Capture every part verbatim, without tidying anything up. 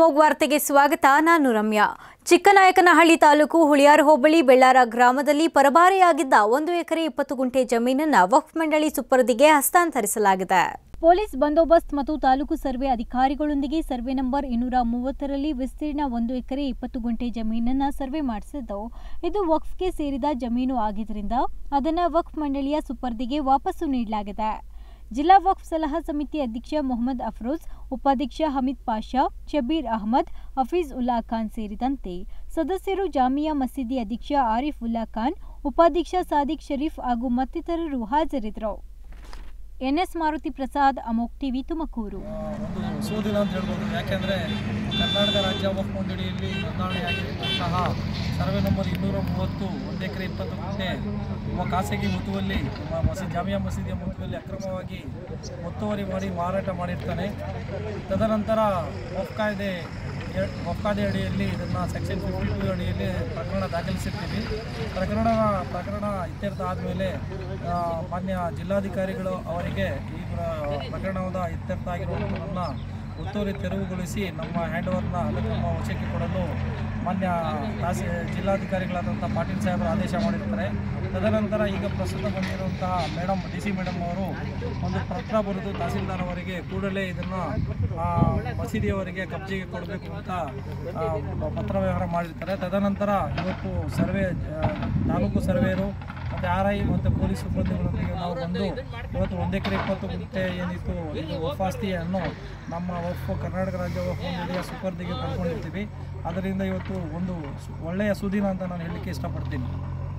ಅಮೋಘ್ ವಾರ್ತೆಗೆ ಸ್ವಾಗತ. ನಾನು ರಮ್ಯಾ. ಚಿಕ್ಕನಾಯಕನಹಳ್ಳಿ ತಾಲೂಕು ಹುಳಿಯಾರು ಹೋಬಳಿ ಬೆಳ್ಳಾರ ಗ್ರಾಮದಲ್ಲಿ ಪರಭಾರೆಯಾಗಿದ್ದ ಒಂದು ಎಕರೆ ಇಪ್ಪತ್ತು ಗುಂಟೆ ಜಮೀನನ್ನು ವಕ್ಫ್ ಮಂಡಳಿ ಸುಪರ್ದಿಗೆ ಹಸ್ತಾಂತರಿಸಲಾಗಿದೆ. ಪೊಲೀಸ್ ಬಂದೋಬಸ್ತ್ ಮತ್ತು ತಾಲೂಕು ಸರ್ವೆ ಅಧಿಕಾರಿಗಳೊಂದಿಗೆ ಸರ್ವೆ ನಂಬರ್ ಇನ್ನೂರ ಮೂವತ್ತರಲ್ಲಿ ವಿಸ್ತೀರ್ಣ ಒಂದು ಎಕರೆ ಇಪ್ಪತ್ತು ಗುಂಟೆ ಜಮೀನನ್ನು ಸರ್ವೆ ಮಾಡಿಸಿದ್ದು, ಇದು ವಕ್ಫ್ಗೆ ಸೇರಿದ ಜಮೀನು ಆಗಿದ್ದರಿಂದ ಅದನ್ನು ವಕ್ಫ್ ಮಂಡಳಿಯ ಸುಪರ್ದಿಗೆ ವಾಪಸ್ಸು ನೀಡಲಾಗಿದೆ. ಜಿಲ್ಲಾ ವಕ್ಫ್ ಸಲಹಾ ಸಮಿತಿ ಅಧ್ಯಕ್ಷ ಮೊಹಮ್ಮದ್ ಅಫ್ರೋಜ್, ಉಪಾಧ್ಯಕ್ಷ ಹಮೀದ್ ಪಾಷಾ, ಶಬೀರ್ ಅಹಮದ್, ಹಫೀಜ್ ಉಲ್ಲಾ ಖಾನ್ ಸೇರಿದಂತೆ ಸದಸ್ಯರು, ಜಾಮಿಯಾ ಮಸೀದಿ ಅಧ್ಯಕ್ಷ ಆರಿಫ್ ಉಲ್ಲಾ ಖಾನ್, ಉಪಾಧ್ಯಕ್ಷ ಸಾದಿಕ್ ಶರೀಫ್ ಹಾಗೂ ಮತ್ತಿತರರು ಹಾಜರಿದ್ದರು. NS Maruti Prasad, Amogh TV, Tumakuru. ಒಂದು ಸೋದಿನ ಅಂತ ಹೇಳ್ಬೋದು. ಯಾಕೆಂದರೆ ಕರ್ನಾಟಕ ರಾಜ್ಯ ವಕ್ಫ್ ಮಂಡಳಿಯಲ್ಲಿ ನೋಂದಣಿಯಾಗಿರುವಂತಹ ಸರ್ವೆ ನಂಬರ್ ಇನ್ನೂರ ಮೂವತ್ತು ಒಂದು ಎಕರೆ ಇಪ್ಪತ್ತು ಗುಂಟೆ ಒಬ್ಬ ಖಾಸಗಿ ಮುತುವಲ್ಲಿ ಮಸೀದಿ ಜಾಮಿಯಾ ಮಸೀದಿಯ ಮುತುವಲ್ಲಿ ಅಕ್ರಮವಾಗಿ ಒತ್ತುವರಿ ಮಾಡಿ ಮಾರಾಟ ಮಾಡಿರ್ತಾನೆ. ತದನಂತರ ವಕ್ಫ್ ಕಾಯ್ದೆ ವಕ್ಫ್ ಕಾಯ್ದೆ ಅಡಿಯಲ್ಲಿ ಇದನ್ನು ಸೆಕ್ಷನ್ ಫಿಫ್ಟಿ ಟು ಅಡಿಯಲ್ಲಿ ಪ್ರಕರಣ ದಾಖಲಿಸಿರ್ತೀವಿ. ಪ್ರಕರಣ ಪ್ರಕರಣ ಇತ್ಯರ್ಥ ಆದಮೇಲೆ ಮಾನ್ಯ ಜಿಲ್ಲಾಧಿಕಾರಿಗಳು ಅವರಿಗೆ ಈ ಪ್ರಕರಣದ ಇತ್ಯರ್ಥ ಆಗಿರುವುದನ್ನು ಒತ್ತುವರಿ ತೆರವುಗೊಳಿಸಿ ನಮ್ಮ ಹ್ಯಾಂಡ್ ಓವರ್ನ ನಮ್ಮ ವಶಕ್ಕೆ ಕೊಡಲು ಮಾನ್ಯ ತಾಸಿ ಜಿಲ್ಲಾಧಿಕಾರಿಗಳಾದಂಥ ಪಾಟೀಲ್ ಸಾಹೇಬರು ಆದೇಶ ಮಾಡಿರ್ತಾರೆ. ತದನಂತರ ಈಗ ಪ್ರಸ್ತುತ ಬಂದಿರುವಂತಹ ಮೇಡಮ್ ಡಿ ಸಿ ಮೇಡಮ್ ಅವರು ಒಂದು ಪತ್ರ ಬರೆದು ತಹಸೀಲ್ದಾರ್ ಅವರಿಗೆ ಕೂಡಲೇ ಇದನ್ನು ಮಸೀದಿಯವರಿಗೆ ಕಬ್ಜೆಗೆ ಕೊಡಬೇಕು ಅಂತ ಪತ್ರ ವ್ಯವಹಾರ ಮಾಡಿರ್ತಾರೆ. ತದನಂತರ ಇವತ್ತು ಸರ್ವೆ ತಾಲೂಕು ಸರ್ವೇರು ಮತ್ತು ಆರ್ ಐ ಮತ್ತು ಪೊಲೀಸ್ ಸಿಬ್ಬಂದಿಗಳೊಂದಿಗೆ ನಾವು ಬಂದು ಇವತ್ತು ಒಂದು ಎಕರೆ ಇಪ್ಪತ್ತು ಗುಂಟೆ ಏನಿತ್ತು ಇದು ವಕ್ಫ್ ಆಸ್ತಿಯನ್ನು ನಮ್ಮ ವಕ್ಫ್ ಕರ್ನಾಟಕ ರಾಜ್ಯ ವಕ್ಫ್ ಮಂಡಳಿಯ ಸುಪರ್ದಿಗೆ ಪಡ್ಕೊಂಡಿರ್ತೀವಿ. ಅದರಿಂದ ಇವತ್ತು ಒಂದು ಒಳ್ಳೆಯ ಸುದಿನ ಅಂತ ನಾನು ಹೇಳಲಿಕ್ಕೆ ಇಷ್ಟಪಡ್ತೀನಿ.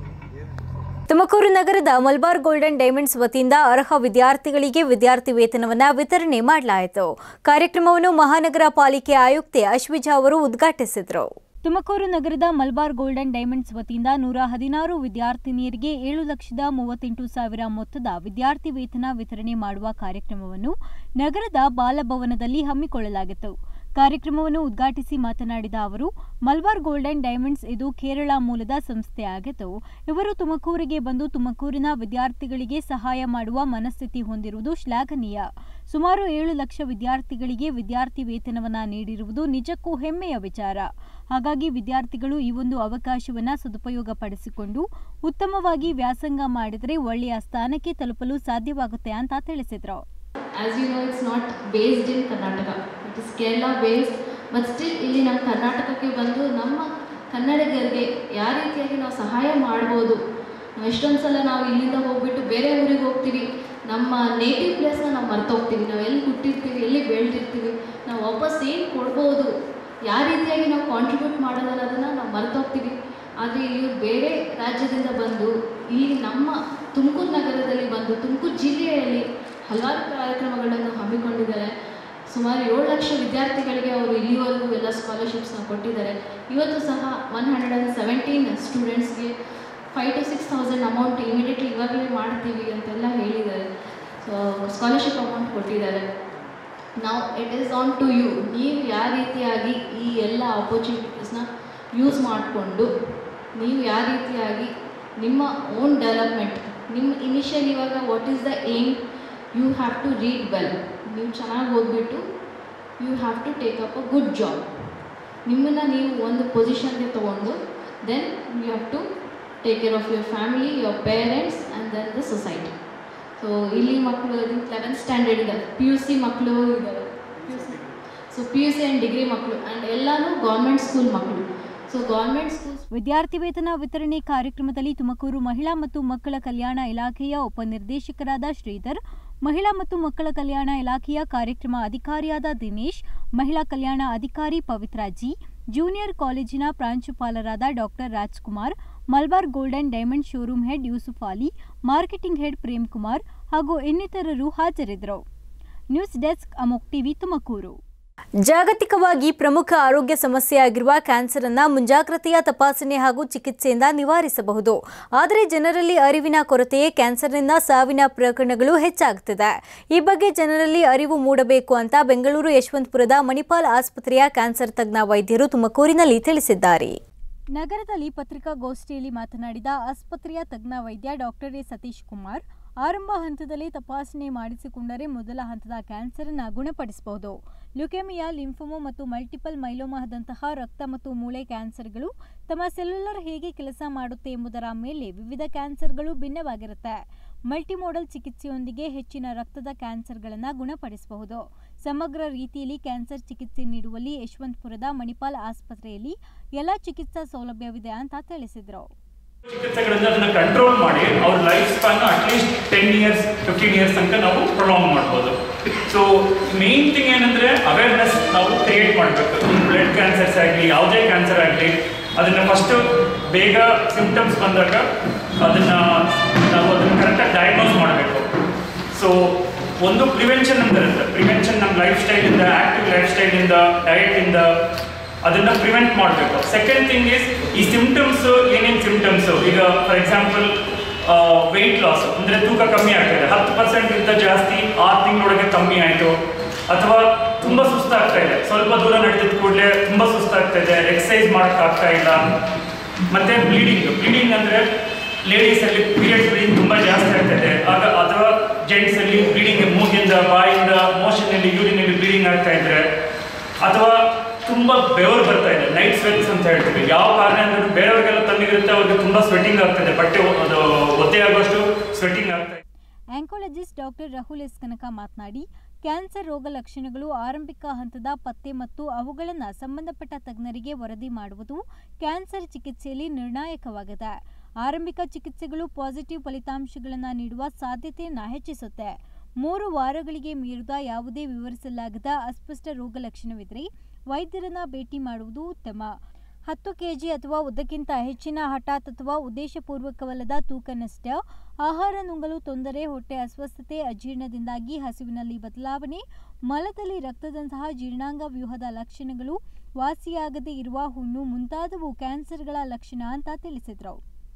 ತುಮಕೂರು ನಗರದ ಮಲಬಾರ್ ಗೋಲ್ಡನ್ ಡೈಮಂಡ್ಸ್ ವತಿಯಿಂದ ಅರ್ಹ ವಿದ್ಯಾರ್ಥಿಗಳಿಗೆ ವಿದ್ಯಾರ್ಥಿ ವೇತನವನ್ನು ವಿತರಣೆ ಮಾಡಲಾಯಿತು. ಕಾರ್ಯಕ್ರಮವನ್ನು ಮಹಾನಗರ ಪಾಲಿಕೆ ಆಯುಕ್ತೆ ಅಶ್ವಿಜಾ ಅವರು ಉದ್ಘಾಟಿಸಿದರು. ತುಮಕೂರು ನಗರದ ಮಲಬಾರ್ ಗೋಲ್ಡನ್ ಡೈಮಂಡ್ಸ್ ವತಿಯಿಂದ ನೂರ ಹದಿನಾರು ವಿದ್ಯಾರ್ಥಿನಿಯರಿಗೆ ಏಳು ಲಕ್ಷದ ಮೂವತ್ತೆಂಟು ಸಾವಿರ ಮೊತ್ತದ ವಿದ್ಯಾರ್ಥಿ ವೇತನ ವಿತರಣೆ ಮಾಡುವ ಕಾರ್ಯಕ್ರಮವನ್ನು ನಗರದ ಬಾಲಭವನದಲ್ಲಿ ಹಮ್ಮಿಕೊಳ್ಳಲಾಗಿತ್ತು. ಕಾರ್ಯಕ್ರಮವನ್ನು ಉದ್ಘಾಟಿಸಿ ಮಾತನಾಡಿದ ಅವರು, ಮಲಬಾರ್ ಗೋಲ್ಡನ್ ಡೈಮಂಡ್ಸ್ ಇದು ಕೇರಳ ಮೂಲದ ಸಂಸ್ಥೆಯಾಗಿದ್ದು, ಇವರು ತುಮಕೂರಿಗೆ ಬಂದು ತುಮಕೂರಿನ ವಿದ್ಯಾರ್ಥಿಗಳಿಗೆ ಸಹಾಯ ಮಾಡುವ ಮನಸ್ಥಿತಿ ಹೊಂದಿರುವುದು ಶ್ಲಾಘನೀಯ. ಸುಮಾರು ಏಳು ಲಕ್ಷ ವಿದ್ಯಾರ್ಥಿಗಳಿಗೆ ವಿದ್ಯಾರ್ಥಿ ವೇತನವನ್ನು ನೀಡಿರುವುದು ನಿಜಕ್ಕೂ ಹೆಮ್ಮೆಯ ವಿಚಾರ. ಹಾಗಾಗಿ ವಿದ್ಯಾರ್ಥಿಗಳು ಈ ಒಂದು ಅವಕಾಶವನ್ನು ಸದುಪಯೋಗಪಡಿಸಿಕೊಂಡು ಉತ್ತಮವಾಗಿ ವ್ಯಾಸಂಗ ಮಾಡಿದರೆ ಒಳ್ಳೆಯ ಸ್ಥಾನಕ್ಕೆ ತಲುಪಲು ಸಾಧ್ಯವಾಗುತ್ತೆ ಅಂತ ತಿಳಿಸಿದರು. As you know, it's not based in Karnataka. It is Kerala based, but still ಇಲ್ಲಿ ನಮ್ಮ ಕರ್ನಾಟಕಕ್ಕೆ ಬಂದು ನಮ್ಮ ಕನ್ನಡಿಗರಿಗೆ ಯಾವ ರೀತಿಯಾಗಿ ನಾವು ಸಹಾಯ ಮಾಡ್ಬೋದು. ನಾವು ಎಷ್ಟೊಂದು ಸಲ ನಾವು ಇಲ್ಲಿಂದ ಹೋಗ್ಬಿಟ್ಟು ಬೇರೆ ಊರಿಗೆ ಹೋಗ್ತೀವಿ, ನಮ್ಮ ನೇಟಿವ್ ಪ್ಲೇಸ್ನ ನಾವು ಮರ್ತೋಗ್ತೀವಿ. ನಾವು ಎಲ್ಲಿ ಹುಟ್ಟಿರ್ತೀವಿ, ಎಲ್ಲಿ ಬೆಳೆದಿರ್ತೀವಿ, ನಾವು ವಾಪಸ್ ಏನು ಕೊಡ್ಬೋದು, ಯಾವ ರೀತಿಯಾಗಿ ನಾವು ಕಾಂಟ್ರಿಬ್ಯೂಟ್ ಮಾಡೋದಲ್ಲ ಅದನ್ನು ನಾವು ಮರ್ತೋಗ್ತೀವಿ. ಆದರೆ ಇವರು ಬೇರೆ ರಾಜ್ಯದಿಂದ ಬಂದು ಇಲ್ಲಿ ನಮ್ಮ ತುಮಕೂರು ನಗರದಲ್ಲಿ ಬಂದು ತುಮಕೂರು ಜಿಲ್ಲೆಯಲ್ಲಿ ಹಲವಾರು ಕಾರ್ಯಕ್ರಮಗಳನ್ನು ಹಮ್ಮಿಕೊಂಡಿದ್ದಾರೆ. ಸುಮಾರು ಏಳು ಲಕ್ಷ ವಿದ್ಯಾರ್ಥಿಗಳಿಗೆ ಅವರು ಇಲ್ಲಿವರೆಗೂ ಎಲ್ಲ ಸ್ಕಾಲರ್ಶಿಪ್ಸ್ನ ಕೊಟ್ಟಿದ್ದಾರೆ. ಇವತ್ತು ಸಹ ಒನ್ ಹಂಡ್ರೆಡ್ ಆ್ಯಂಡ್ ಸೆವೆಂಟೀನ್ ಸ್ಟೂಡೆಂಟ್ಸ್ಗೆ five to six thousand amount immediately ಇವಾಗಲೇ ಮಾಡ್ತೀವಿ ಅಂತೆಲ್ಲ ಹೇಳಿದ್ದಾರೆ. ಸೊ ಸ್ಕಾಲರ್ಶಿಪ್ ಅಮೌಂಟ್ ಕೊಟ್ಟಿದ್ದಾರೆ. ನಾವು it is on to you. ನೀವು ಯಾವ ರೀತಿಯಾಗಿ ಈ ಎಲ್ಲ ಆಪರ್ಚುನಿಟೀಸ್ನ ಯೂಸ್ ಮಾಡಿಕೊಂಡು ನೀವು ಯಾವ ರೀತಿಯಾಗಿ ನಿಮ್ಮ ಓನ್ ಡೆವಲಪ್ಮೆಂಟ್, ನಿಮ್ಮ ಇನಿಷಿಯಲ್ ಇವಾಗ what is the aim, you have to read well. ನೀವು ಚೆನ್ನಾಗಿ ಓದ್ಬಿಟ್ಟು you have to take up a good job. ನಿಮ್ಮನ್ನು ನೀವು ಒಂದು ಪೊಸಿಷನ್ಗೆ ತೊಗೊಂಡು then you have to take care of your family, your parents and then the society. So ಇಲ್ಲಿ ಮಕ್ಕಳು ಲೆವೆಂತ್ ಸ್ಟ್ಯಾಂಡರ್ಡ್ ಇದ್ದಾರೆ, ಪಿ ಯು ಸಿ ಮಕ್ಕಳು ಇದ್ದಾರೆ, P U C so P U C and degree ಮಕ್ಕಳು ಆ್ಯಂಡ್ ಎಲ್ಲನೂ government school ಮಕ್ಕಳು. So government school ವಿದ್ಯಾರ್ಥಿ ವೇತನ ವಿತರಣೆ ಕಾರ್ಯಕ್ರಮದಲ್ಲಿ ತುಮಕೂರು ಮಹಿಳಾ ಮತ್ತು ಮಕ್ಕಳ ಕಲ್ಯಾಣ ಇಲಾಖೆಯ ಉಪನಿರ್ದೇಶಕರಾದ ಶ್ರೀಧರ್, ಮಹಿಳಾ ಮತ್ತು ಮಕ್ಕಳ ಕಲ್ಯಾಣ ಇಲಾಖೆಯ ಕಾರ್ಯಕ್ರಮ ಅಧಿಕಾರಿಯಾದ ದಿನೇಶ್, ಮಹಿಳಾ ಕಲ್ಯಾಣ ಅಧಿಕಾರಿ ಪವಿತ್ರ ಜಿ, ಜೂನಿಯರ್ ಕಾಲೇಜಿನ ಪ್ರಾಂಶುಪಾಲರಾದ doctor Rajkumar, Malabar golden diamond showroom head Yusuf Ali, marketing head Prem Kumar ಹಾಗೂ ಇನ್ನಿತರರು ಹಾಜರಿದ್ದರು. News desk, Amogh TV, Tumakuru. ಜಾಗತಿಕವಾಗಿ ಪ್ರಮುಖ ಆರೋಗ್ಯ ಸಮಸ್ಯೆಯಾಗಿರುವ ಕ್ಯಾನ್ಸರ್ ಅನ್ನು ಮುಂಜಾಗ್ರತೆಯ ತಪಾಸಣೆ ಹಾಗೂ ಚಿಕಿತ್ಸೆಯಿಂದ ನಿವಾರಿಸಬಹುದು. ಆದರೆ ಜನರಲ್ಲಿ ಅರಿವಿನ ಕೊರತೆಯೇ ಕ್ಯಾನ್ಸರ್ನಿಂದ ಸಾವಿನ ಪ್ರಕರಣಗಳು ಹೆಚ್ಚಾಗುತ್ತಿದೆ. ಈ ಬಗ್ಗೆ ಜನರಲ್ಲಿ ಅರಿವು ಮೂಡಬೇಕು ಅಂತ ಬೆಂಗಳೂರು ಯಶವಂತಪುರದ ಮಣಿಪಾಲ್ ಆಸ್ಪತ್ರೆಯ ಕ್ಯಾನ್ಸರ್ ತಜ್ಞ ವೈದ್ಯರು ತುಮಕೂರಿನಲ್ಲಿ ತಿಳಿಸಿದ್ದಾರೆ. ನಗರದಲ್ಲಿ ಪತ್ರಿಕಾಗೋಷ್ಠಿಯಲ್ಲಿ ಮಾತನಾಡಿದ ಆಸ್ಪತ್ರೆಯ ತಜ್ಞ ವೈದ್ಯ ಡಾಕ್ಟರ್ ಎ ಸತೀಶ್ ಕುಮಾರ್, ಆರಂಭ ಹಂತದಲ್ಲಿ ತಪಾಸಣೆ ಮಾಡಿಸಿಕೊಂಡರೆ ಮೊದಲ ಹಂತದ ಕ್ಯಾನ್ಸರ್ ಅನ್ನು ಗುಣಪಡಿಸಬಹುದು. ಲ್ಯುಕೇಮಿಯಾ, ಲಿಂಫೋಮಾ ಮತ್ತು ಮಲ್ಟಿಪಲ್ ಮೈಲೋಮಾದಂತಹ ರಕ್ತ ಮತ್ತು ಮೂಳೆ ಕ್ಯಾನ್ಸರ್ಗಳು ತಮ್ಮ ಸೆಲ್ಯುಲರ್ ಹೇಗೆ ಕೆಲಸ ಮಾಡುತ್ತೆ ಎಂಬುದರ ಮೇಲೆ ವಿವಿಧ ಕ್ಯಾನ್ಸರ್ಗಳು ಭಿನ್ನವಾಗಿರುತ್ತೆ. ಮಲ್ಟಿಮೋಡಲ್ ಚಿಕಿತ್ಸೆಯೊಂದಿಗೆ ಹೆಚ್ಚಿನ ರಕ್ತದ ಕ್ಯಾನ್ಸರ್ಗಳನ್ನು ಗುಣಪಡಿಸಬಹುದು. ಸಮಗ್ರ ರೀತಿಯಲ್ಲಿ ಕ್ಯಾನ್ಸರ್ ಚಿಕಿತ್ಸೆ ನೀಡುವಲ್ಲಿ ಯಶವಂತಪುರದ ಮಣಿಪಾಲ್ ಆಸ್ಪತ್ರೆಯಲ್ಲಿ ಎಲ್ಲ ಚಿಕಿತ್ಸಾ ಸೌಲಭ್ಯವಿದೆ ಅಂತ ತಿಳಿಸಿದರು. ಚಿಕಿತ್ಸೆಗಳಿಂದ ಅದನ್ನು ಕಂಟ್ರೋಲ್ ಮಾಡಿ ಅವ್ರ life span at least ten years fifteen years ತನಕ ನಾವು ಪ್ರೊಲಾಂಗ್ ಮಾಡ್ಬೋದು. ಸೊ ಮೇನ್ ಥಿಂಗ್ ಏನಂದರೆ ಅವೇರ್ನೆಸ್ ನಾವು ಕ್ರಿಯೇಟ್ ಮಾಡಬೇಕು. ಬ್ಲಡ್ ಕ್ಯಾನ್ಸರ್ಸ್ ಆಗಲಿ ಯಾವುದೇ ಕ್ಯಾನ್ಸರ್ ಆಗಲಿ ಅದನ್ನು ಫಸ್ಟು ಬೇಗ ಸಿಂಪ್ಟಮ್ಸ್ ಬಂದಾಗ ಅದನ್ನು ನಾವು ಅದನ್ನು ಕರೆಕ್ಟಾಗಿ ಡಯಾಗ್ನೋಸ್ ಮಾಡಬೇಕು. ಸೊ ಒಂದು ಪ್ರಿವೆನ್ಷನ್ ಅಂತ ಇರುತ್ತೆ. ಪ್ರಿವೆನ್ಷನ್ ನಮ್ಮ ಲೈಫ್ ಸ್ಟೈಲಿಂದ, ಆ್ಯಕ್ಟಿವ್ ಲೈಫ್ ಸ್ಟೈಲಿಂದ, ಡಯಟಿಂದ ಅದನ್ನು ಪ್ರಿವೆಂಟ್ ಮಾಡಬೇಕು. ಸೆಕೆಂಡ್ ಥಿಂಗ್ ಈಸ್ ಈ ಸಿಂಪ್ಟಮ್ಸು ಏನೇನು ಸಿಂಪ್ಟಮ್ಸು, ಈಗ ಫಾರ್ ಎಕ್ಸಾಂಪಲ್ ವೆಯ್ಟ್ ಲಾಸ್ ಅಂದರೆ ತೂಕ ಕಮ್ಮಿ ಆಗ್ತಾಯಿದೆ, ಹತ್ತು ಪರ್ಸೆಂಟ್ಗಿಂತ ಜಾಸ್ತಿ ಆರು ತಿಂಗಳೊಳಗೆ ಕಮ್ಮಿ ಆಯಿತು, ಅಥವಾ ತುಂಬ ಸುಸ್ತಾಗ್ತಾ ಇದೆ, ಸ್ವಲ್ಪ ದೂರ ನಡೆದಿದ್ದ ಕೂಡಲೇ ತುಂಬ ಸುಸ್ತಾಗ್ತಾ ಇದೆ, ಎಕ್ಸಸೈಸ್ ಮಾಡೋಕ್ಕಾಗ್ತಾ ಇಲ್ಲ, ಮತ್ತು ಬ್ಲೀಡಿಂಗ್ ಬ್ಲೀಡಿಂಗ್ ಅಂದರೆ ಲೇಡೀಸಲ್ಲಿ ಪೀರಿಯಡ್ಸ್ ಬ್ಲೀಡಿಂಗ್ ತುಂಬ ಜಾಸ್ತಿ ಆಗ್ತಾಯಿದೆ, ಆಗ ಅಥವಾ ಜೆಂಟ್ಸಲ್ಲಿ ಬ್ಲೀಡಿಂಗ್ ಮೂಗಿಂದ, ಬಾಯಿಂದ, ಮೋಷನಲ್ಲಿ, ಯೂರಿನಲ್ಲಿ ಬ್ಲೀಡಿಂಗ್ ಆಗ್ತಾ ಇದ್ರೆ, ಅಥವಾ ತುಂಬ ಬೆವರು ಬರ್ತಾ ಇದೆ, ನೈಟ್ ಸ್ವೆಟ್ಸ್ ಅಂತ ಹೇಳ್ತೀವಿ. ಯಾವ ಕಾರಣ ಅಂದರೆ ಬೇರೆಯವ್ರಿಗೆಲ್ಲ ತಣ್ಣಗಿರುತ್ತೆ, ಅವ್ರಿಗೆ ತುಂಬ ಸ್ವೆಟ್ಟಿಂಗ್ ಆಗ್ತದೆ, ಬಟ್ಟೆ ಅದು ಒದ್ದೆ ಆಗೋಷ್ಟು ಸ್ವೆಟ್ಟಿಂಗ್ ಆಗ್ತಾ ಇದೆ. Oncologist doctor Rahul S Kanaka ಮಾತನಾಡಿ, ಕ್ಯಾನ್ಸರ್ ರೋಗ ಲಕ್ಷಣಗಳು ಆರಂಭಿಕ ಹಂತದ ಪತ್ತೆ ಮತ್ತು ಅವುಗಳನ್ನು ಸಂಬಂಧಪಟ್ಟ ತಜ್ಞರಿಗೆ ವರದಿ ಮಾಡುವುದು ಕ್ಯಾನ್ಸರ್ ಚಿಕಿತ್ಸೆಯಲ್ಲಿ ನಿರ್ಣಾಯಕವಾಗಿದೆ. ಆರಂಭಿಕ ಚಿಕಿತ್ಸೆಗಳು ಪಾಸಿಟಿವ್ ಫಲಿತಾಂಶಗಳನ್ನು ನೀಡುವ ಸಾಧ್ಯತೆಯನ್ನು ಹೆಚ್ಚಿಸುತ್ತೆ. ಮೂರು ವಾರಗಳಿಗೆ ಮೀರಿದ ಯಾವುದೇ ವಿವರಿಸಲಾಗದ ಅಸ್ಪಷ್ಟ ರೋಗ ಲಕ್ಷಣವಿದ್ದರೆ ವೈದ್ಯರನ್ನ ಭೇಟಿ ಮಾಡುವುದು ಉತ್ತಮ. ಹತ್ತು ಕೆಜಿ ಅಥವಾ ಉದ್ದಕ್ಕಿಂತ ಹೆಚ್ಚಿನ ಹಠಾತ್ ಅಥವಾ ಉದ್ದೇಶಪೂರ್ವಕವಲ್ಲದ ತೂಕ ನಷ್ಟ, ಆಹಾರ ನುಂಗಲು ತೊಂದರೆ, ಹೊಟ್ಟೆ ಅಸ್ವಸ್ಥತೆ, ಅಜೀರ್ಣದಿಂದಾಗಿ ಹಸಿವಿನಲ್ಲಿ ಬದಲಾವಣೆ, ಮಲದಲ್ಲಿ ರಕ್ತದಂತಹ ಜೀರ್ಣಾಂಗ ವ್ಯೂಹದ ಲಕ್ಷಣಗಳು, ವಾಸಿಯಾಗದೇ ಇರುವ ಹುಣ್ಣು ಮುಂತಾದವು ಕ್ಯಾನ್ಸರ್ಗಳ ಲಕ್ಷಣ ಅಂತ ತಿಳಿಸಿದರು.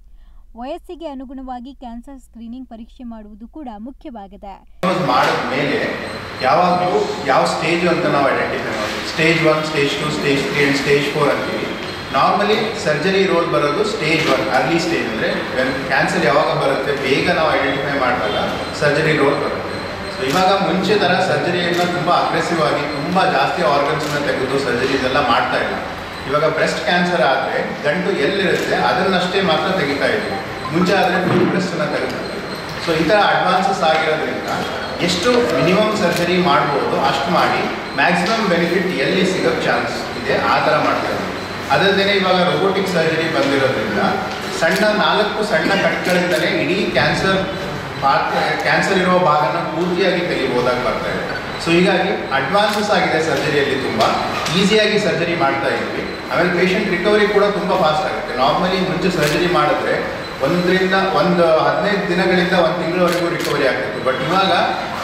ವಯಸ್ಸಿಗೆ ಅನುಗುಣವಾಗಿ ಕ್ಯಾನ್ಸರ್ ಸ್ಕ್ರೀನಿಂಗ್ ಪರೀಕ್ಷೆ ಮಾಡುವುದು ಕೂಡ ಮುಖ್ಯವಾಗಿದೆ. ಮಾಡಿದ್ಮೇಲೆ ಯಾವಾಗಲೂ ಯಾವ ಸ್ಟೇಜ್ ಅಂತ ನಾವು ಐಡೆಂಟಿಫೈ ಮಾಡ್ತೀವಿ. Stage one, stage two, stage three and stage four ಅಂತೀವಿ. ನಾರ್ಮಲಿ ಸರ್ಜರಿ ರೋಲ್ ಬರೋದು ಸ್ಟೇಜ್ ಒನ್, ಅರ್ಲಿ ಸ್ಟೇಜ್. ಅಂದರೆ ಕ್ಯಾನ್ಸರ್ ಯಾವಾಗ ಬರುತ್ತೆ ಬೇಗ ನಾವು ಐಡೆಂಟಿಫೈ ಮಾಡಿದಾಗ ಸರ್ಜರಿ ರೋಲ್ ಬರುತ್ತೆ. ಸೊ ಇವಾಗ ಮುಂಚೆ ಥರ ಸರ್ಜರಿಯನ್ನು ತುಂಬ ಅಗ್ರೆಸಿವ್ ಆಗಿ ತುಂಬ ಜಾಸ್ತಿ ಆರ್ಗನ್ಸನ್ನು ತೆಗೆದು ಸರ್ಜರೀಸ್ ಎಲ್ಲ ಮಾಡ್ತಾ ಇಲ್ಲ. ಇವಾಗ ಬ್ರೆಸ್ಟ್ ಕ್ಯಾನ್ಸರ್ ಆದರೆ ಗಂಟು ಎಲ್ಲಿರುತ್ತೆ ಅದನ್ನಷ್ಟೇ ಮಾತ್ರ ತೆಗಿತಾ ಇದ್ದೀವಿ. ಮುಂಚೆ ಆದರೆ ಫುಲ್ ಬ್ರೆಸ್ಟನ್ನು ತೆಗಿತೀವಿ. ಸೊ ಈ ಥರ ಅಡ್ವಾನ್ಸಸ್ ಆಗಿರೋದ್ರಿಂದ ಎಷ್ಟು ಮಿನಿಮಮ್ ಸರ್ಜರಿ ಮಾಡ್ಬೋದು ಅಷ್ಟು ಮಾಡಿ ಮ್ಯಾಕ್ಸಿಮಮ್ ಬೆನಿಫಿಟ್ ಎಲ್ಲಿ ಸಿಗೋಕ್ಕೆ ಚಾನ್ಸ್ ಇದೆ ಆ ಥರ ಮಾಡ್ತಾ ಇದ್ದೀವಿ. ಅದಲ್ಲದೆ ಇವಾಗ ರೋಬೋಟಿಕ್ ಸರ್ಜರಿ ಬಂದಿರೋದ್ರಿಂದ ಸಣ್ಣ ನಾಲ್ಕು ಸಣ್ಣ ಕಟ್ಗಳಿಂದಲೇ ಇಡೀ ಕ್ಯಾನ್ಸರ್ ಪಾತ್ರ ಕ್ಯಾನ್ಸರ್ ಇರೋ ಭಾಗನ ಪೂರ್ತಿಯಾಗಿ ತೆಗಿಬೋದಾಗಿ ಬರ್ತಾ ಇದೆ. ಸೊ ಹೀಗಾಗಿ ಅಡ್ವಾನ್ಸಸ್ ಆಗಿದೆ ಸರ್ಜರಿಯಲ್ಲಿ, ತುಂಬ ಈಸಿಯಾಗಿ ಸರ್ಜರಿ ಮಾಡ್ತಾ ಇದ್ವಿ. ಆಮೇಲೆ ಪೇಷಂಟ್ ರಿಕವರಿ ಕೂಡ ತುಂಬ ಫಾಸ್ಟ್ ಆಗುತ್ತೆ. ನಾರ್ಮಲಿ ಮುಂಚೆ ಸರ್ಜರಿ ಮಾಡಿದ್ರೆ ಒಂದರಿಂದ ಒಂದು ಹದಿನೈದು ದಿನಗಳಿಂದ ಒಂದು ತಿಂಗಳವರೆಗೂ ರಿಕವರಿ ಆಗ್ತಿತ್ತು. ಬಟ್ ಇವಾಗ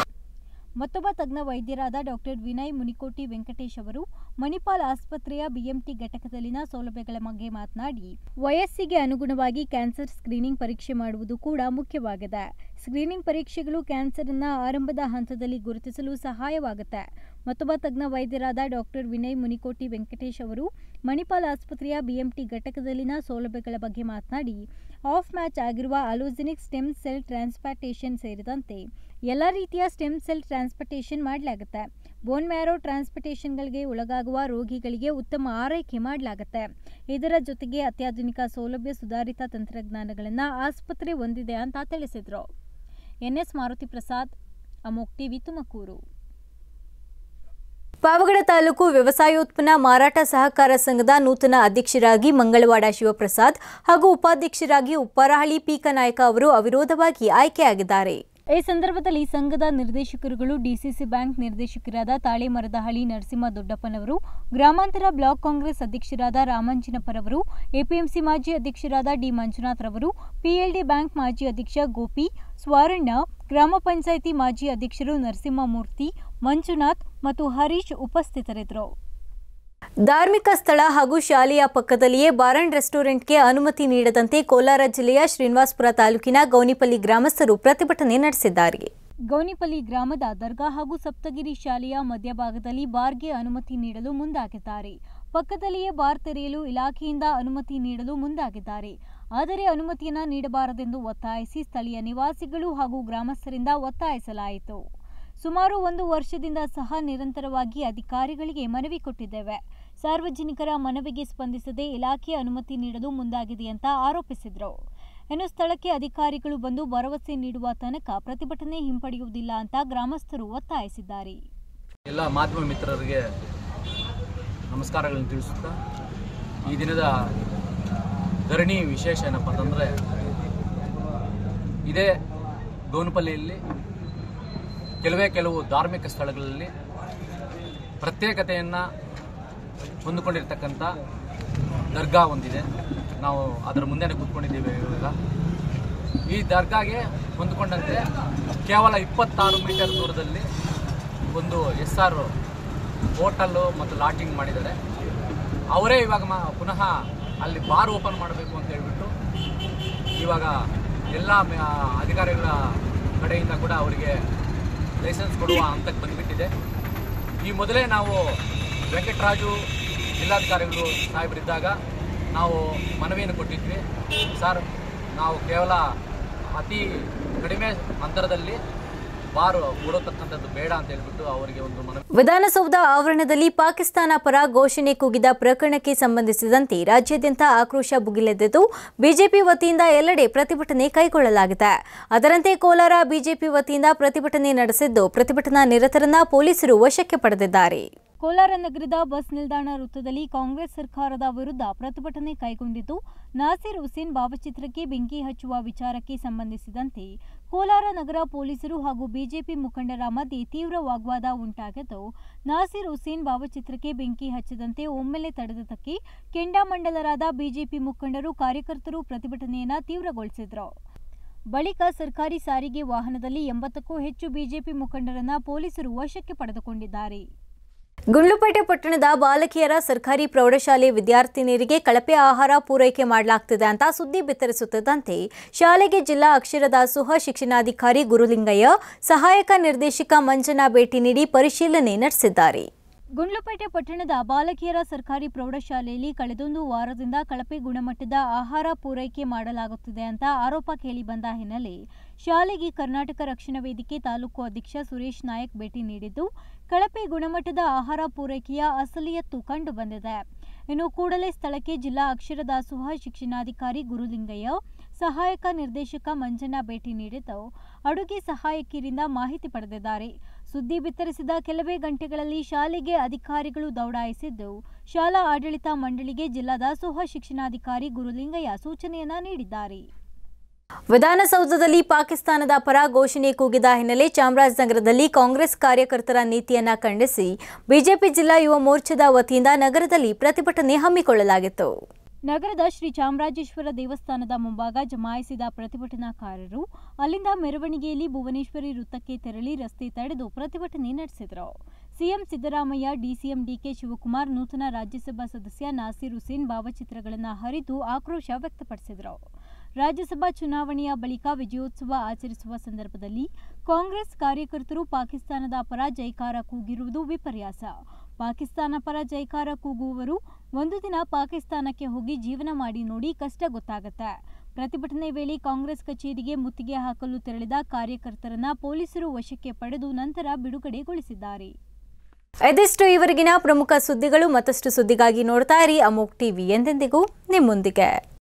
ಮತ್ತೊಬ್ಬ ತಜ್ಞ ವೈದ್ಯರಾದ ಡಾಕ್ಟರ್ ವಿನಯ್ ಮುನಿಕೋಟಿ ವೆಂಕಟೇಶ್ ಅವರು ಮಣಿಪಾಲ್ ಆಸ್ಪತ್ರೆಯ ಬಿಎಂಟಿ ಘಟಕದಲ್ಲಿನ ಸೌಲಭ್ಯಗಳ ಬಗ್ಗೆ ಮಾತನಾಡಿ, ವಯಸ್ಸಿಗೆ ಅನುಗುಣವಾಗಿ ಕ್ಯಾನ್ಸರ್ ಸ್ಕ್ರೀನಿಂಗ್ ಪರೀಕ್ಷೆ ಮಾಡುವುದು ಕೂಡ ಮುಖ್ಯವಾಗಿದೆ. ಸ್ಕ್ರೀನಿಂಗ್ ಪರೀಕ್ಷೆಗಳು ಕ್ಯಾನ್ಸರ್ ಅನ್ನ ಆರಂಭದ ಹಂತದಲ್ಲಿ ಗುರುತಿಸಲು ಸಹಾಯವಾಗುತ್ತೆ. ಮತ್ತೊಬ್ಬ ತಜ್ಞ ವೈದ್ಯರಾದ ಡಾಕ್ಟರ್ ವಿನಯ್ ಮುನಿಕೋಟಿ ವೆಂಕಟೇಶ್ ಅವರು ಮಣಿಪಾಲ್ ಆಸ್ಪತ್ರೆಯ ಬಿಎಂಟಿ ಘಟಕದಲ್ಲಿನ ಸೌಲಭ್ಯಗಳ ಬಗ್ಗೆ ಮಾತನಾಡಿ, ಆಫ್ ಮ್ಯಾಚ್ ಆಗಿರುವ ಅಲೋಜೆನಿಕ್ ಸ್ಟೆಮ್ ಸೆಲ್ ಟ್ರಾನ್ಸ್ಪ್ಲಾಂಟೇಷನ್ ಸೇರಿದಂತೆ ಎಲ್ಲ ರೀತಿಯ ಸ್ಟೆಮ್ ಸೆಲ್ ಟ್ರಾನ್ಸ್ಪ್ಲಾಂಟೇಷನ್ ಮಾಡಲಾಗುತ್ತೆ. ಬೋನ್ ಮ್ಯಾರೋ ಟ್ರಾನ್ಸ್ಪ್ಲಾಂಟೇಷನ್ಗಳಿಗೆ ಒಳಗಾಗುವ ರೋಗಿಗಳಿಗೆ ಉತ್ತಮ ಆರೈಕೆ ಮಾಡಲಾಗುತ್ತೆ. ಇದರ ಜೊತೆಗೆ ಅತ್ಯಾಧುನಿಕ ಸೌಲಭ್ಯ, ಸುಧಾರಿತ ತಂತ್ರಜ್ಞಾನಗಳನ್ನು ಆಸ್ಪತ್ರೆ ಹೊಂದಿದೆ ಅಂತ ತಿಳಿಸಿದರು. N S Maruti Prasad, Amogh TV, Tumakuru. ಪಾವಗಡ ತಾಲೂಕು ವ್ಯವಸಾಯೋತ್ಪನ್ನ ಮಾರಾಟ ಸಹಕಾರ ಸಂಘದ ನೂತನ ಅಧ್ಯಕ್ಷರಾಗಿ ಮಂಗಳವಾಡ ಶಿವಪ್ರಸಾದ್ ಹಾಗೂ ಉಪಾಧ್ಯಕ್ಷರಾಗಿ ಉಪ್ಪರಹಳ್ಳಿ ಪೀಕನಾಯಕ ಅವರು ಅವಿರೋಧವಾಗಿ ಆಯ್ಕೆಯಾಗಿದ್ದಾರೆ. ಈ ಸಂದರ್ಭದಲ್ಲಿ ಸಂಘದ ನಿರ್ದೇಶಕರುಗಳು ಡಿಸಿಸಿ ಬ್ಯಾಂಕ್ ನಿರ್ದೇಶಕರಾದ ತಾಳೆಮರದಹಳ್ಳಿ ನರಸಿಂಹ ದೊಡ್ಡಪ್ಪನವರು, ಗ್ರಾಮಾಂತರ ಬ್ಲಾಕ್ ಕಾಂಗ್ರೆಸ್ ಅಧ್ಯಕ್ಷರಾದ ರಾಮಂಜನಪರವರು, ಎಪಿಎಂಸಿ ಮಾಜಿ ಅಧ್ಯಕ್ಷರಾದ ಡಿ ಮಂಜುನಾಥ್ ರವರು, ಪಿಎಲ್ಡಿ ಬ್ಯಾಂಕ್ ಮಾಜಿ ಅಧ್ಯಕ್ಷ ಗೋಪಿ ಸ್ವರ್ಣ, ಗ್ರಾಮ ಪಂಚಾಯಿತಿ ಮಾಜಿ ಅಧ್ಯಕ್ಷರು ನರಸಿಂಹಮೂರ್ತಿ, ಮಂಜುನಾಥ್ ಮತ್ತು ಹರೀಶ್ ಉಪಸ್ಥಿತರಿದ್ದರು. ಧಾರ್ಮಿಕ ಸ್ಥಳ ಹಾಗೂ ಶಾಲೆಯ ಪಕ್ಕದಲ್ಲಿಯೇ ಬಾರ್ ಅಂಡ್ ರೆಸ್ಟೋರೆಂಟ್ಗೆ ಅನುಮತಿ ನೀಡದಂತೆ ಕೋಲಾರ ಜಿಲ್ಲೆಯ ಶ್ರೀನಿವಾಸಪುರ ತಾಲೂಕಿನ ಗೌನಿಪಲ್ಲಿ ಗ್ರಾಮಸ್ಥರು ಪ್ರತಿಭಟನೆ ನಡೆಸಿದ್ದಾರೆ. ಗೌನಿಪಲ್ಲಿ ಗ್ರಾಮದ ದರ್ಗಾ ಹಾಗೂ ಸಪ್ತಗಿರಿ ಶಾಲೆಯ ಮಧ್ಯಭಾಗದಲ್ಲಿ ಬಾರ್ಗೆ ಅನುಮತಿ ನೀಡಲು ಮುಂದಾಗಿದ್ದಾರೆ. ಪಕ್ಕದಲ್ಲಿಯೇ ಬಾರ್ ತೆರೆಯಲು ಇಲಾಖೆಯಿಂದ ಅನುಮತಿ ನೀಡಲು ಮುಂದಾಗಿದ್ದಾರೆ. ಆದರೆ ಅನುಮತಿಯನ್ನು ನೀಡಬಾರದೆಂದು ಒತ್ತಾಯಿಸಿ ಸ್ಥಳೀಯ ನಿವಾಸಿಗಳು ಹಾಗೂ ಗ್ರಾಮಸ್ಥರಿಂದ ಒತ್ತಾಯಿಸಲಾಯಿತು. ಸುಮಾರು ಒಂದು ವರ್ಷದಿಂದ ಸಹ ನಿರಂತರವಾಗಿ ಅಧಿಕಾರಿಗಳಿಗೆ ಮನವಿ ಕೊಟ್ಟಿದ್ದೇವೆ. ಸಾರ್ವಜನಿಕರ ಮನವಿಗೆ ಸ್ಪಂದಿಸದೆ ಇಲಾಖೆ ಅನುಮತಿ ನೀಡಲು ಮುಂದಾಗಿದೆ ಅಂತ ಆರೋಪಿಸಿದರು. ಇನ್ನು ಸ್ಥಳಕ್ಕೆ ಅಧಿಕಾರಿಗಳು ಬಂದು ಭರವಸೆ ನೀಡುವ ತನಕ ಪ್ರತಿಭಟನೆ ಹಿಂಪಡೆಯುವುದಿಲ್ಲ ಅಂತ ಗ್ರಾಮಸ್ಥರು ಒತ್ತಾಯಿಸಿದ್ದಾರೆ. ಎಲ್ಲ ಮಾಧ್ಯಮ ಮಿತ್ರರಿಗೆ ನಮಸ್ಕಾರಗಳನ್ನು ತಿಳಿಸುತ್ತಾ, ಈ ದಿನದ ಧರಣಿ ವಿಶೇಷ ಏನಪ್ಪ ಅಂತಂದರೆ, ಇದೇ ಗೋನಪಲ್ಲಿಯಲ್ಲಿ ಕೆಲವೇ ಕೆಲವು ಧಾರ್ಮಿಕ ಸ್ಥಳಗಳಲ್ಲಿ ಪ್ರತ್ಯೇಕತೆಯನ್ನು ಹೊಂದಿಕೊಂಡಿರ್ತಕ್ಕಂಥ ದರ್ಗಾ ಒಂದಿದೆ. ನಾವು ಅದರ ಮುಂದೆನೇ ಕೂತ್ಕೊಂಡಿದ್ದೇವೆ. ಇವಾಗ ಈ ದರ್ಗಾಗೆ ಹೊಂದಿಕೊಂಡಂತೆ ಕೇವಲ ಇಪ್ಪತ್ತಾರು ಮೀಟರ್ ದೂರದಲ್ಲಿ ಒಂದು ಎಸ್ ಆರ್ ಹೋಟೆಲ್ಲು ಮತ್ತು ಲಾಡ್ಜಿಂಗ್ ಮಾಡಿದ್ದಾರೆ. ಅವರೇ ಇವಾಗ ಮ ಪುನಃ ಅಲ್ಲಿ ಬಾರ್ ಓಪನ್ ಮಾಡಬೇಕು ಅಂತ ಹೇಳ್ಬಿಟ್ಟು ಇವಾಗ ಎಲ್ಲ ಅಧಿಕಾರಿಗಳ ಕಡೆಯಿಂದ ಕೂಡ ಅವರಿಗೆ ಲೈಸೆನ್ಸ್ ಕೊಡುವ ಹಂತಕ್ಕೆ ಬಂದುಬಿಟ್ಟಿದೆ. ಈ ಮೊದಲೇ ನಾವು ವೆಂಕಟರಾಜು ಜಿಲ್ಲಾಧಿಕಾರಿಗಳು ಸಾಹೇಬರಿದ್ದಾಗ ನಾವು ಮನವಿಯನ್ನು ಕೊಟ್ಟಿದ್ವಿ. ಸರ್, ನಾವು ಕೇವಲ ಅತಿ ಕಡಿಮೆ ಅಂತರದಲ್ಲಿ ಬಾರು ಕೊಡತಕ್ಕಂಥದ್ದು ಬೇಡ ಅಂತ ಹೇಳ್ಬಿಟ್ಟು ಅವರಿಗೆ ಒಂದು ಮನವಿ. ವಿಧಾನಸೌಧ ಆವರಣದಲ್ಲಿ ಪಾಕಿಸ್ತಾನ ಪರ ಘೋಷಣೆ ಕೂಗಿದ ಪ್ರಕರಣಕ್ಕೆ ಸಂಬಂಧಿಸಿದಂತೆ ರಾಜ್ಯಾದ್ಯಂತ ಆಕ್ರೋಶ ಭುಗಿಲೆದ್ದಿದ್ದು ಬಿಜೆಪಿ ವತಿಯಿಂದ ಎಲ್ಲೆಡೆ ಪ್ರತಿಭಟನೆ ಕೈಗೊಳ್ಳಲಾಗಿದೆ. ಅದರಂತೆ ಕೋಲಾರ ಬಿಜೆಪಿ ವತಿಯಿಂದ ಪ್ರತಿಭಟನೆ ನಡೆಸಿದ್ದು ಪ್ರತಿಭಟನಾ ನಿರತರನ್ನ ಪೊಲೀಸರು ವಶಕ್ಕೆ ಪಡೆದಿದ್ದಾರೆ. ಕೋಲಾರ ನಗರದ ಬಸ್ ನಿಲ್ದಾಣ ವೃತ್ತದಲ್ಲಿ ಕಾಂಗ್ರೆಸ್ ಸರ್ಕಾರದ ವಿರುದ್ಧ ಪ್ರತಿಭಟನೆ ಕೈಗೊಂಡಿದ್ದು ನಾಸೀರ್ ಹುಸೇನ್ ಭಾವಚಿತ್ರಕ್ಕೆ ಬೆಂಕಿ ಹಚ್ಚುವ ವಿಚಾರಕ್ಕೆ ಸಂಬಂಧಿಸಿದಂತೆ ಕೋಲಾರ ನಗರ ಪೊಲೀಸರು ಹಾಗೂ ಬಿಜೆಪಿ ಮುಖಂಡರ ಮಧ್ಯೆ ತೀವ್ರ ವಾಗ್ವಾದ ಉಂಟಾಗಿದ್ದು, ನಾಸೀರ್ ಹುಸೇನ್ ಭಾವಚಿತ್ರಕ್ಕೆ ಬೆಂಕಿ ಹಚ್ಚದಂತೆ ಒಮ್ಮೆಲೆ ತಡೆದದ್ದಕ್ಕೆ ಕೆಂಡಾಮಂಡಲರಾದ ಬಿಜೆಪಿ ಮುಖಂಡರು ಕಾರ್ಯಕರ್ತರು ಪ್ರತಿಭಟನೆಯನ್ನು ತೀವ್ರಗೊಳಿಸಿದರು. ಬಳಿಕ ಸರ್ಕಾರಿ ಸಾರಿಗೆ ವಾಹನದಲ್ಲಿ ಎಂಬತ್ತಕ್ಕೂ ಹೆಚ್ಚು ಬಿಜೆಪಿ ಮುಖಂಡರನ್ನ ಪೊಲೀಸರು ವಶಕ್ಕೆ ಪಡೆದುಕೊಂಡಿದ್ದಾರೆ. ಗುಂಡ್ಲುಪೇಟೆ ಪಟ್ಟಣದ ಬಾಲಕಿಯರ ಸರ್ಕಾರಿ ಪ್ರೌಢಶಾಲೆ ವಿದ್ಯಾರ್ಥಿನಿಯರಿಗೆ ಕಳಪೆ ಆಹಾರ ಪೂರೈಕೆ ಮಾಡಲಾಗ್ತಿದೆ ಅಂತ ಸುದ್ದಿ ಬಿತ್ತರಿಸುತ್ತಿದ್ದಂತೆ ಶಾಲೆಗೆ ಜಿಲ್ಲಾ ಅಕ್ಷರದಾಸೋಹ ಶಿಕ್ಷಣಾಧಿಕಾರಿ ಗುರುಲಿಂಗಯ್ಯ, ಸಹಾಯಕ ನಿರ್ದೇಶಕ ಮಂಜನಾ ಭೇಟಿ ನೀಡಿ ಪರಿಶೀಲನೆ ನಡೆಸಿದ್ದಾರೆ. ಗುಂಡ್ಲುಪೇಟೆ ಪಟ್ಟಣದ ಬಾಲಕಿಯರ ಸರ್ಕಾರಿ ಪ್ರೌಢಶಾಲೆಯಲ್ಲಿ ಕಳೆದೊಂದು ವಾರದಿಂದ ಕಳಪೆ ಗುಣಮಟ್ಟದ ಆಹಾರ ಪೂರೈಕೆ ಮಾಡಲಾಗುತ್ತಿದೆ ಅಂತ ಆರೋಪ ಕೇಳಿಬಂದ ಹಿನ್ನೆಲೆ ಶಾಲೆಗೆ ಕರ್ನಾಟಕ ರಕ್ಷಣಾ ವೇದಿಕೆ ತಾಲೂಕು ಅಧ್ಯಕ್ಷ ಸುರೇಶ್ ನಾಯಕ್ ಭೇಟಿ ನೀಡಿದ್ದು ಕಳಪೆ ಗುಣಮಟ್ಟದ ಆಹಾರ ಪೂರೈಕೆಯ ಅಸಲಿಯತ್ತು ಕಂಡು ಬಂದಿದೆ. ಇನ್ನು ಕೂಡಲೇ ಸ್ಥಳಕ್ಕೆ ಜಿಲ್ಲಾ ಅಕ್ಷರದಾಸೋಹ ಶಿಕ್ಷಣಾಧಿಕಾರಿ ಗುರುಲಿಂಗಯ್ಯ, ಸಹಾಯಕ ನಿರ್ದೇಶಕ ಮಂಜನಾ ಭೇಟಿ ನೀಡಿದ್ದು ಅಡುಗೆ ಸಹಾಯಕಿಯರಿಂದ ಮಾಹಿತಿ ಪಡೆದಿದ್ದಾರೆ. ಸುದ್ದಿ ಬಿತ್ತರಿಸಿದ ಕೆಲವೇ ಗಂಟೆಗಳಲ್ಲಿ ಶಾಲೆಗೆ ಅಧಿಕಾರಿಗಳು ದೌಡಾಯಿಸಿದ್ದು ಶಾಲಾ ಆಡಳಿತ ಮಂಡಳಿಗೆ ಜಿಲ್ಲಾ ದಾಸೋಹ ಶಿಕ್ಷಣಾಧಿಕಾರಿ ಗುರುಲಿಂಗಯ್ಯ ಸೂಚನೆಯನ್ನ ನೀಡಿದ್ದಾರೆ. ವಿಧಾನಸೌಧದಲ್ಲಿ ಪಾಕಿಸ್ತಾನದ ಪರ ಘೋಷಣೆ ಕೂಗಿದ ಹಿನ್ನೆಲೆ ಚಾಮರಾಜನಗರದಲ್ಲಿ ಕಾಂಗ್ರೆಸ್ ಕಾರ್ಯಕರ್ತರ ನೀತಿಯನ್ನ ಖಂಡಿಸಿ ಬಿಜೆಪಿ ಜಿಲ್ಲಾ ಯುವ ಮೋರ್ಚಾದ ವತಿಯಿಂದ ನಗರದಲ್ಲಿ ಪ್ರತಿಭಟನೆ ಹಮ್ಮಿಕೊಳ್ಳಲಾಗಿತ್ತು. ನಗರದ ಶ್ರೀ ಚಾಮರಾಜೇಶ್ವರ ದೇವಸ್ಥಾನದ ಮುಂಭಾಗ ಜಮಾಯಿಸಿದ ಪ್ರತಿಭಟನಾಕಾರರು ಅಲ್ಲಿಂದ ಮೆರವಣಿಗೆಯಲ್ಲಿ ಭುವನೇಶ್ವರಿ ವೃತ್ತಕ್ಕೆ ತೆರಳಿ ರಸ್ತೆ ತಡೆದು ಪ್ರತಿಭಟನೆ ನಡೆಸಿದರು. CM Siddaramaiah, DCM DK Shivakumar, ನೂತನ ರಾಜ್ಯಸಭಾ ಸದಸ್ಯ ನಾಸೀರ್ ಹುಸೇನ್ ಭಾವಚಿತ್ರಗಳನ್ನು ಹರಿದು ಆಕ್ರೋಶ ವ್ಯಕ್ತಪಡಿಸಿದರು. ರಾಜ್ಯಸಭಾ ಚುನಾವಣೆಯ ಬಳಿಕ ವಿಜಯೋತ್ಸವ ಆಚರಿಸುವ ಸಂದರ್ಭದಲ್ಲಿ ಕಾಂಗ್ರೆಸ್ ಕಾರ್ಯಕರ್ತರು ಪಾಕಿಸ್ತಾನದ ಪರ ಜೈಕಾರ ಕೂಗಿರುವುದು ವಿಪರ್ಯಾಸ. ಪಾಕಿಸ್ತಾನ ಪರ ಜೈಕಾರ ಕೂಗುವವರು ಒಂದು ದಿನ ಪಾಕಿಸ್ತಾನಕ್ಕೆ ಹೋಗಿ ಜೀವನ ಮಾಡಿ ನೋಡಿ, ಕಷ್ಟ ಗೊತ್ತಾಗುತ್ತೆ. ಪ್ರತಿಭಟನೆ ವೇಳೆ ಕಾಂಗ್ರೆಸ್ ಕಚೇರಿಗೆ ಮುತ್ತಿಗೆ ಹಾಕಲು ತೆರಳಿದ ಕಾರ್ಯಕರ್ತರನ್ನ ಪೊಲೀಸರು ವಶಕ್ಕೆ ಪಡೆದು ನಂತರ ಬಿಡುಗಡೆಗೊಳಿಸಿದ್ದಾರೆ. ಇದಿಷ್ಟು ಈವರೆಗಿನ ಪ್ರಮುಖ ಸುದ್ದಿಗಳು. ಮತ್ತಷ್ಟು ಸುದ್ದಿಗಾಗಿ ನೋಡ್ತಾ ಇರಿ ಅಮೋಕ್ ಟಿವಿ, ಎಂದೆಂದಿಗೂ ನಿಮ್ಮೊಂದಿಗೆ.